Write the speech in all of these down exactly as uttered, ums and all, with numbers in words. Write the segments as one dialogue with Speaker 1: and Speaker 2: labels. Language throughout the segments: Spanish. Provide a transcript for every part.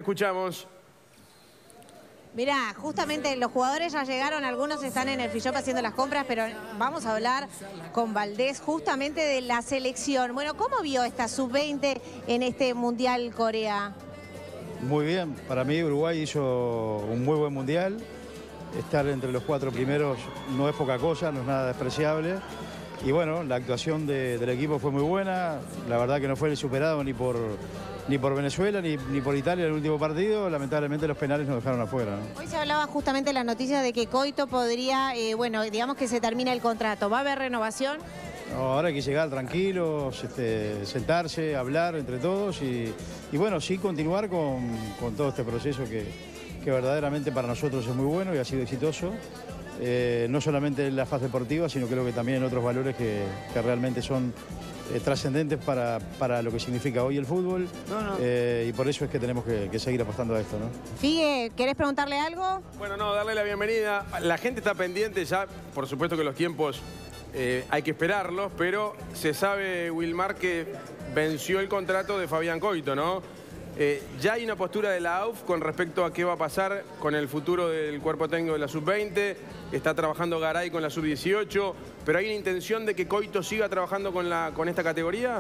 Speaker 1: escuchamos.
Speaker 2: Mirá, justamente los jugadores ya llegaron, algunos están en el free shop haciendo las compras, pero vamos a hablar con Valdés justamente de la selección. Bueno, ¿cómo vio esta sub veinte en este Mundial Corea?
Speaker 3: Muy bien, para mí Uruguay hizo un muy buen Mundial. Estar entre los cuatro primeros no es poca cosa, no es nada despreciable. Y bueno, la actuación de, del equipo fue muy buena. La verdad que no fue superado ni por, ni por Venezuela ni, ni por Italia en el último partido. Lamentablemente los penales nos dejaron afuera, ¿no? Hoy
Speaker 2: se hablaba justamente de la noticia de que Coito podría, eh, bueno, digamos que se termina el contrato. ¿Va a haber renovación?
Speaker 3: No, ahora hay que llegar tranquilos, este, sentarse, hablar entre todos y, y bueno, sí continuar con, con todo este proceso que, que verdaderamente para nosotros es muy bueno y ha sido exitoso. Eh, no solamente en la fase deportiva, sino creo que también en otros valores que, que realmente son eh, trascendentes para, para lo que significa hoy el fútbol. No, no. Eh, y por eso es que tenemos que, que seguir apostando a esto, ¿no?
Speaker 2: Figue, ¿querés preguntarle algo?
Speaker 1: Bueno, no, darle la bienvenida. La gente está pendiente ya, por supuesto que los tiempos eh, hay que esperarlos, pero se sabe, Wilmar, que venció el contrato de Fabián Coito, ¿no? Eh, ya hay una postura de la A U F con respecto a qué va a pasar con el futuro del cuerpo técnico de la sub veinte. Está trabajando Garay con la sub dieciocho, pero ¿hay una intención de que Coito siga trabajando con, la, con esta categoría?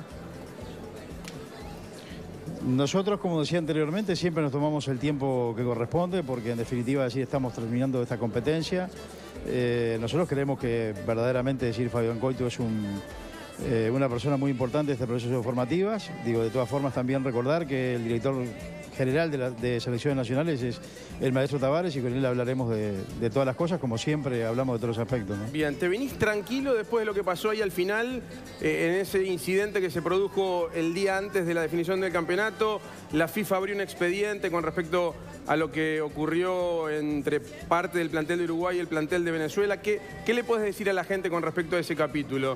Speaker 3: Nosotros, como decía anteriormente, siempre nos tomamos el tiempo que corresponde, porque en definitiva así estamos terminando esta competencia. Eh, nosotros creemos que verdaderamente decir Fabián Coito es un... Eh, una persona muy importante de este proceso de formativas. Digo, de todas formas también recordar que el director general de, la, de selecciones nacionales es el maestro Tavares y con él hablaremos de, de todas las cosas, como siempre hablamos de todos los aspectos, ¿no?
Speaker 1: Bien, ¿te venís tranquilo después de lo que pasó ahí al final, eh, en ese incidente que se produjo el día antes de la definición del campeonato? La FIFA abrió un expediente con respecto a lo que ocurrió entre parte del plantel de Uruguay y el plantel de Venezuela. ¿Qué, qué le puedes decir a la gente con respecto a ese capítulo?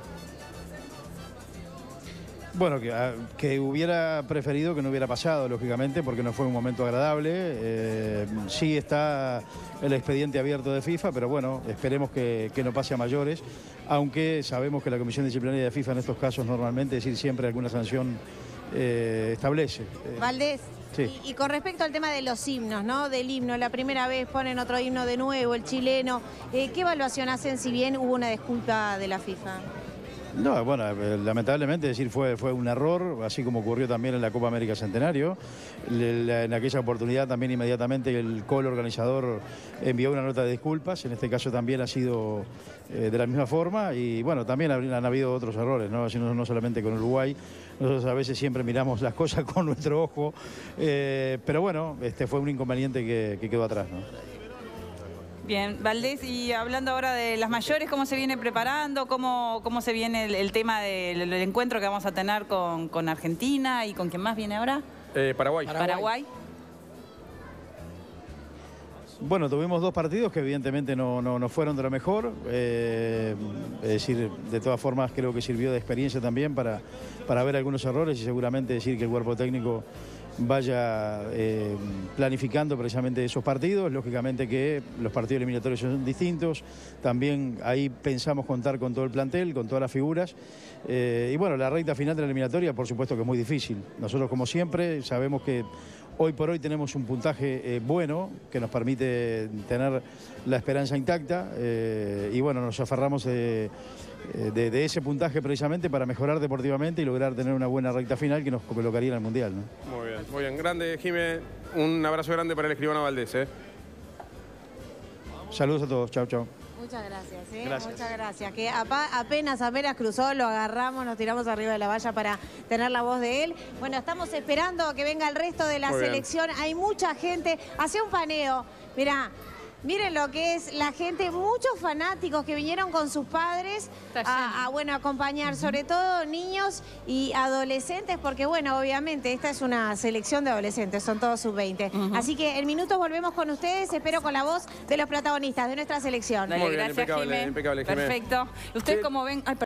Speaker 3: Bueno, que, que hubiera preferido que no hubiera pasado, lógicamente, porque no fue un momento agradable. Eh, sí está el expediente abierto de FIFA, pero bueno, esperemos que, que no pase a mayores, aunque sabemos que la Comisión Disciplinaria de FIFA en estos casos normalmente, es decir, siempre alguna sanción eh, establece.
Speaker 2: Valdés.
Speaker 3: Sí.
Speaker 2: Y, y con respecto al tema de los himnos, ¿no? Del himno, la primera vez ponen otro himno de nuevo, el chileno. Eh, ¿Qué evaluación hacen si bien hubo una disculpa de la FIFA?
Speaker 3: No, bueno, lamentablemente decir fue, fue un error, así como ocurrió también en la Copa América Centenario. En aquella oportunidad también inmediatamente el colo organizador envió una nota de disculpas, en este caso también ha sido eh, de la misma forma y bueno, también han, han habido otros errores, ¿no? No, no solamente con Uruguay, nosotros a veces siempre miramos las cosas con nuestro ojo, eh, pero bueno, este fue un inconveniente que, que quedó atrás, ¿no?
Speaker 4: Bien, Valdés, y hablando ahora de las mayores, ¿cómo se viene preparando? ¿Cómo, cómo se viene el, el tema del el encuentro que vamos a tener con, con Argentina y con quién más viene ahora?
Speaker 1: Eh, Paraguay.
Speaker 4: Paraguay. Paraguay.
Speaker 3: Bueno, tuvimos dos partidos que evidentemente no, no, no fueron de lo mejor, eh, es decir, de todas formas creo que sirvió de experiencia también para, para ver algunos errores y seguramente decir que el cuerpo técnico vaya eh, planificando precisamente esos partidos. Lógicamente que los partidos eliminatorios son distintos, también ahí pensamos contar con todo el plantel, con todas las figuras, eh, y bueno, la recta final de la eliminatoria por supuesto que es muy difícil. Nosotros como siempre sabemos que hoy por hoy tenemos un puntaje eh, bueno que nos permite tener la esperanza intacta eh, y bueno, nos aferramos de, de, de ese puntaje precisamente para mejorar deportivamente y lograr tener una buena recta final que nos colocaría en el Mundial, ¿no?
Speaker 1: Muy bien, muy bien. Grande, Jimé. Un abrazo grande para el escribano Valdés, ¿eh?
Speaker 3: Saludos a todos. Chau, chau.
Speaker 2: Muchas gracias, ¿eh?
Speaker 3: Gracias.
Speaker 2: Muchas gracias. Que apenas, apenas cruzó, lo agarramos, nos tiramos arriba de la valla para tener la voz de él. Bueno, estamos esperando que venga el resto de la
Speaker 1: Muy
Speaker 2: selección.
Speaker 1: bien.
Speaker 2: Hay mucha gente. Hace un paneo. Mirá, miren lo que es la gente, muchos fanáticos que vinieron con sus padres a, a, bueno, acompañar, sobre todo niños y adolescentes, porque bueno, obviamente esta es una selección de adolescentes, son todos sub veinte. Uh-huh. Así que en minutos volvemos con ustedes, espero con la voz de los protagonistas de nuestra selección.
Speaker 4: Dale,
Speaker 1: Muy bien,
Speaker 4: gracias,
Speaker 1: impecable,
Speaker 4: Jimé.
Speaker 1: impecable, Jimé.
Speaker 4: Perfecto. Ustedes
Speaker 1: Sí.
Speaker 4: como ven... Ay,